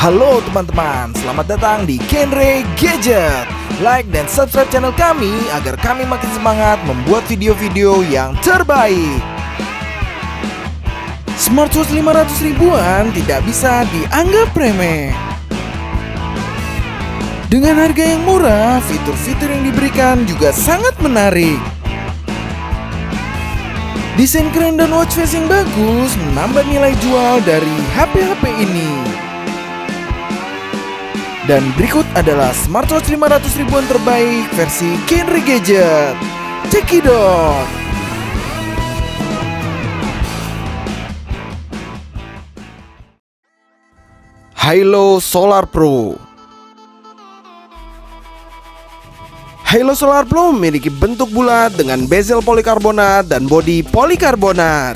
Halo teman-teman, selamat datang di Genre Gadget. Like dan subscribe channel kami agar kami makin semangat membuat video-video yang terbaik. Smartwatch 500 ribuan tidak bisa dianggap remeh. Dengan harga yang murah, fitur-fitur yang diberikan juga sangat menarik. Desain keren dan watch face yang bagus menambah nilai jual dari HP-HP ini. Dan berikut adalah smartwatch 500 ribuan terbaik versi Genre Gadget. Check it out. Halo Solar Pro. Halo Solar Pro memiliki bentuk bulat dengan bezel polikarbonat dan bodi polikarbonat.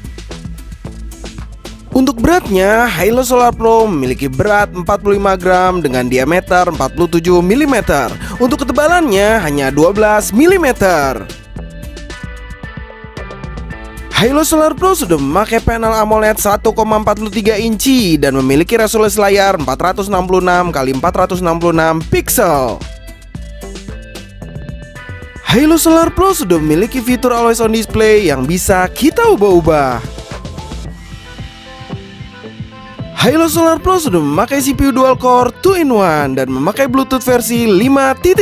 Untuk beratnya, Halo Solar Pro memiliki berat 45 gram dengan diameter 47 mm. Untuk ketebalannya hanya 12 mm. Halo Solar Pro sudah memakai panel AMOLED 1,43 inci dan memiliki resolusi layar 466 x 466 pixel. Halo Solar Pro sudah memiliki fitur Always On Display yang bisa kita ubah-ubah. Halo Solar Pro sudah memakai CPU dual core 2-in-1 dan memakai Bluetooth versi 5.2.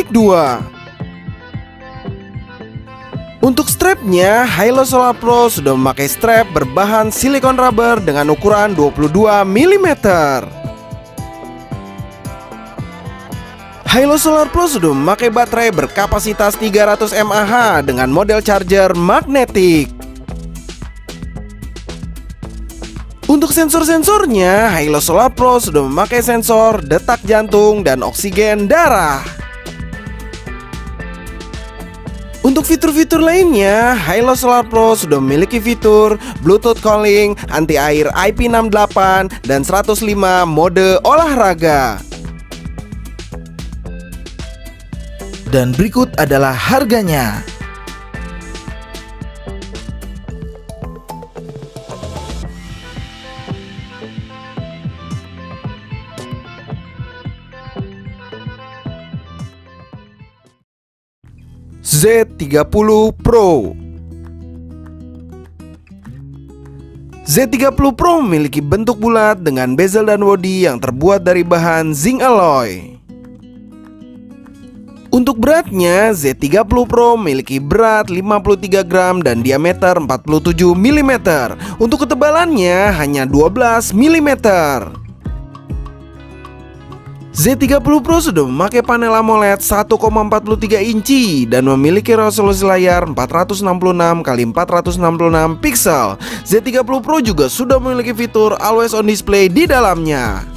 Untuk strapnya, Halo Solar Pro sudah memakai strap berbahan silikon rubber dengan ukuran 22 mm. Halo Solar Pro sudah memakai baterai berkapasitas 300 mAh dengan model charger magnetik. Untuk sensor-sensornya, Halo Solar Pro sudah memakai sensor detak jantung dan oksigen darah. Untuk fitur-fitur lainnya, Halo Solar Pro sudah memiliki fitur Bluetooth calling, anti-air IP68, dan 105 mode olahraga. Dan berikut adalah harganya. Z30 Pro. Z30 Pro memiliki bentuk bulat dengan bezel dan bodi yang terbuat dari bahan zinc alloy. Untuk beratnya, Z30 Pro memiliki berat 53 gram dan diameter 47 mm. Untuk ketebalannya hanya 12 mm. Z30 Pro sudah memakai panel AMOLED 1,43 inci dan memiliki resolusi layar 466 x 466 pixel. Z30 Pro juga sudah memiliki fitur Always On Display di dalamnya.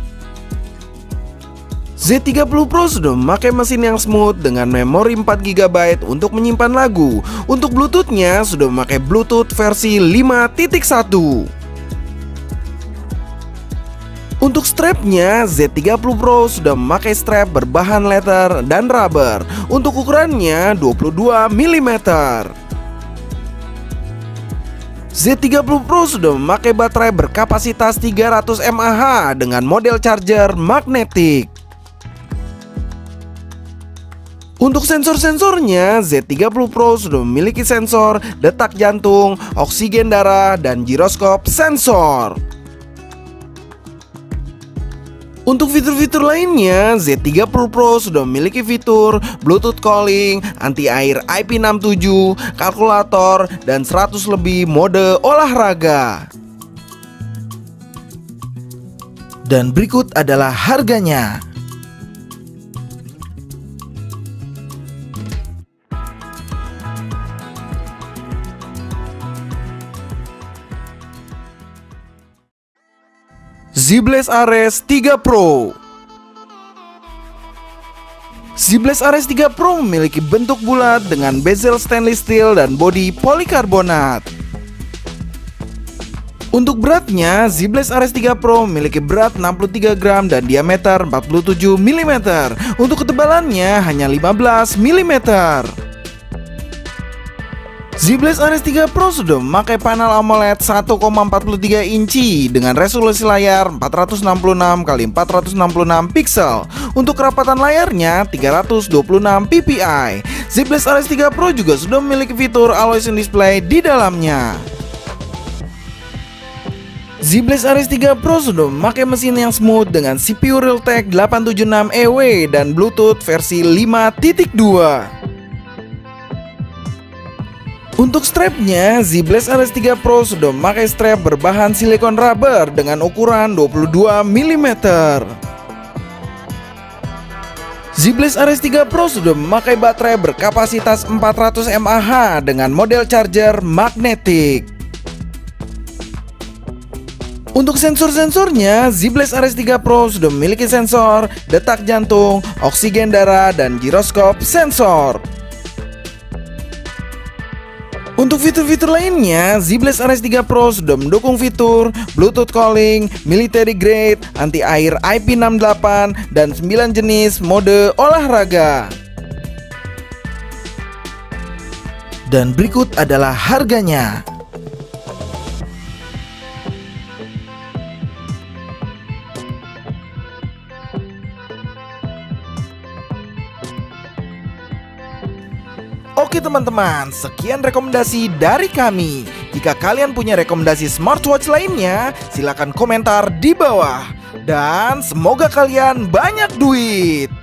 Z30 Pro sudah memakai mesin yang smooth dengan memori 4 GB untuk menyimpan lagu. Untuk Bluetoothnya sudah memakai Bluetooth versi 5.1. Untuk strapnya, Z30 Pro sudah memakai strap berbahan leather dan rubber. Untuk ukurannya 22 mm. Z30 Pro sudah memakai baterai berkapasitas 300 mAh dengan model charger magnetik. Untuk sensor-sensornya, Z30 Pro sudah memiliki sensor detak jantung, oksigen darah, dan giroskop sensor. Untuk fitur-fitur lainnya, Z30 Pro sudah memiliki fitur Bluetooth calling, anti-air IP67, kalkulator, dan 100 lebih mode olahraga. Dan berikut adalah harganya. Z-Blaze Ares 3 Pro. Z-Blaze Ares 3 Pro memiliki bentuk bulat dengan bezel stainless steel dan bodi polikarbonat. Untuk beratnya, Z-Blaze Ares 3 Pro memiliki berat 63 gram dan diameter 47 mm. Untuk ketebalannya hanya 15 mm. Z-Blaze Ares 3 Pro sudah memakai panel AMOLED 1,43 inci dengan resolusi layar 466 x 466 pixel. Untuk kerapatan layarnya 326 ppi. Z-Blaze Ares 3 Pro juga sudah memiliki fitur Always On Display di dalamnya. Z-Blaze Ares 3 Pro sudah memakai mesin yang smooth dengan CPU Realtek 876EW dan Bluetooth versi 5.2. Untuk strapnya, Z-Blaze Ares 3 Pro sudah memakai strap berbahan silikon rubber dengan ukuran 22 mm. Z-Blaze Ares 3 Pro sudah memakai baterai berkapasitas 400 mAh dengan model charger magnetik. Untuk sensor-sensornya, Z-Blaze Ares 3 Pro sudah memiliki sensor detak jantung, oksigen darah, dan giroskop sensor. Untuk fitur-fitur lainnya, Z-Blaze Ares 3 Pro sudah mendukung fitur Bluetooth calling, military grade, anti-air IP68, dan 9 jenis mode olahraga. Dan berikut adalah harganya. Oke teman-teman, sekian rekomendasi dari kami. Jika kalian punya rekomendasi smartwatch lainnya, silakan komentar di bawah. Dan semoga kalian banyak duit.